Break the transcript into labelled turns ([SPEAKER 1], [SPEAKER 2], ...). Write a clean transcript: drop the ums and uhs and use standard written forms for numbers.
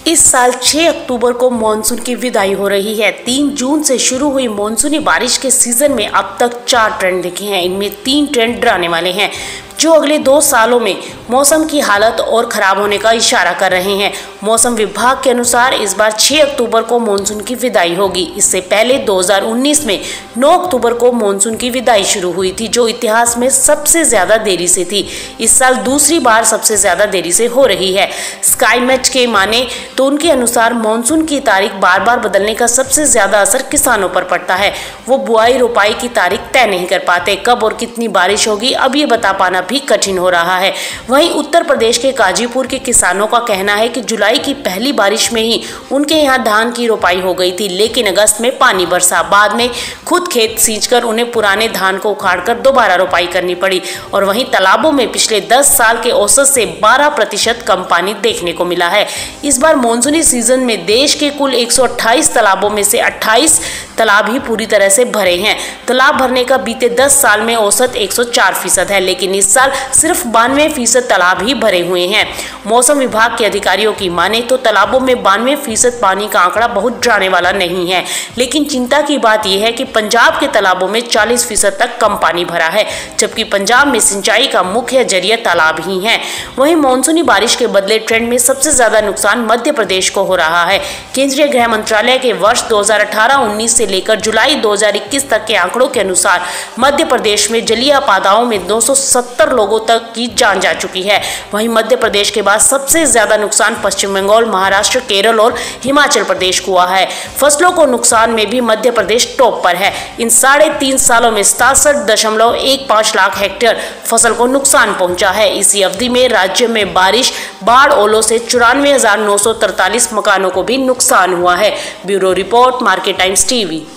[SPEAKER 1] इस साल 6 अक्टूबर को मानसून की विदाई हो रही है। 3 जून से शुरू हुई मानसूनी बारिश के सीजन में अब तक 4 ट्रेंड दिखे हैं। इनमें 3 ट्रेंड डराने वाले हैं जो अगले 2 सालों में मौसम की हालत और खराब होने का इशारा कर रहे हैं। मौसम विभाग के अनुसार इस बार 6 अक्टूबर को मानसून की विदाई होगी। इससे पहले 2019 में 9 अक्टूबर को मानसून की विदाई शुरू हुई थी, जो इतिहास में सबसे ज्यादा देरी से थी। इस साल दूसरी बार सबसे ज्यादा देरी से हो रही है। स्काईमेट के माने तो उनके अनुसार मानसून की तारीख बार बार बदलने का सबसे ज्यादा असर किसानों पर पड़ता है। वो बुआई रोपाई की तारीख तय नहीं कर पाते। कब और कितनी बारिश होगी अब ये बता पाना भी कठिन हो रहा है। वहीं उत्तर प्रदेश के गाजीपुर के किसानों का कहना है कि जुलाई की पहली बारिश में ही उनके यहाँ धान की रोपाई हो गई थी, लेकिन अगस्त में पानी बरसा। बाद में खुद खेत सींचकर उन्हें पुराने धान को उखाड़कर दोबारा रोपाई करनी पड़ी। और वहीं तालाबों में पिछले 10 साल के औसत से 12% कम पानी देखने को मिला है। इस बार मानसूनी सीजन में देश के कुल 128 तालाबों में से 28 तालाब ही पूरी तरह से भरे हैं। तालाब भरने का बीते 10 साल में औसत 104% है, लेकिन इस साल सिर्फ 92% तालाब ही भरे हुए हैं। मौसम विभाग के अधिकारियों की माने तो तालाबों में 92% पानी का आंकड़ा बहुत डराने वाला नहीं है, लेकिन चिंता की बात यह है कि पंजाब के तालाबों में 40% तक कम पानी भरा है, जबकि पंजाब में सिंचाई का मुख्य जरिया तालाब ही है। वहीं मानसूनी बारिश के बदले ट्रेंड में सबसे ज्यादा नुकसान मध्य प्रदेश को हो रहा है। केंद्रीय गृह मंत्रालय के वर्ष 2018-19 से लेकर जुलाई 2021 तक के आंकड़ों के अनुसार मध्य प्रदेश में जलीय आपदाओं में 270 लोगों तक की जान जा चुकी है। वहीं मध्य प्रदेश के बाद सबसे ज्यादा नुकसान पश्चिम बंगाल, महाराष्ट्र, केरल और हिमाचल प्रदेश को हुआ है। फसलों को नुकसान में भी मध्य प्रदेश टॉप पर है। इन 3.5 सालों में 67.15 लाख हेक्टेयर फसल को नुकसान पहुंचा है। इसी अवधि में राज्य में बारिश, बाढ़, ओलों से 94,943 मकानों को भी नुकसान हुआ है। Bureau report, market times TV.